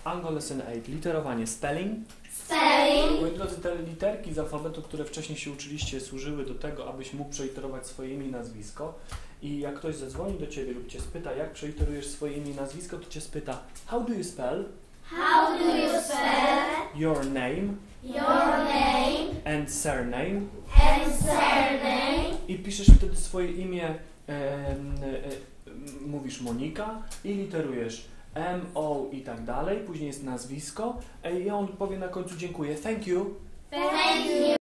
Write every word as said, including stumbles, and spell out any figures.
Ango Lesson osiem. Literowanie. Spelling. Spelling. Moi drodzy, te literki z alfabetu, które wcześniej się uczyliście, służyły do tego, abyś mógł przeliterować swoje imię i nazwisko. I jak ktoś zadzwoni do ciebie lub cię spyta, jak przeliterujesz swoje imię i nazwisko, to cię spyta, how do you spell How do you spell your name your name and surname? and surname? I piszesz wtedy swoje imię, e, e, mówisz Monika i literujesz M, O i tak dalej, później jest nazwisko e, i on powie na końcu dziękuję, thank you. Thank you.